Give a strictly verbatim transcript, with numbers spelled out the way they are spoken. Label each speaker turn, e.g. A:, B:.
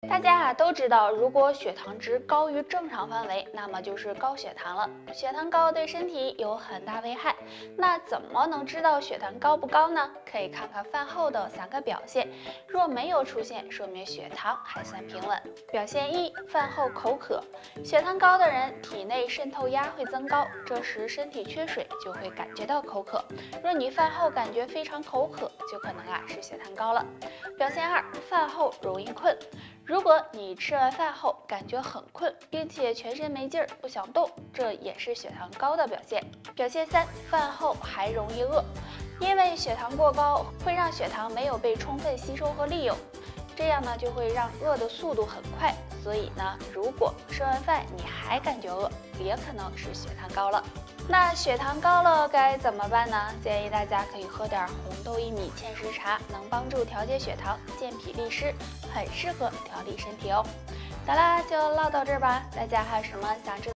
A: 大家啊都知道，如果血糖值高于正常范围，那么就是高血糖了。血糖高对身体有很大危害。那怎么能知道血糖高不高呢？可以看看饭后的三个表现，若没有出现，说明血糖还算平稳。表现一：饭后口渴。血糖高的人体内渗透压会增高，这时身体缺水，就会感觉到口渴。若你饭后感觉非常口渴，就可能啊是血糖高了。表现二：饭后容易困。如果你吃完饭后感觉很困，并且全身没劲儿，不想动，这也是血糖高的表现。表现三：饭后还容易饿，因为血糖过高会让血糖没有被充分吸收和利用，这样呢就会让饿的速度很快。所以呢，如果吃完饭你还感觉饿，也可能是血糖高了。那血糖高了该怎么办呢？建议大家可以喝点红豆薏米芡实茶，能帮助调节血糖，健脾利湿，很适合调理身体哦。好啦，就唠到这儿吧。大家还有什么想知道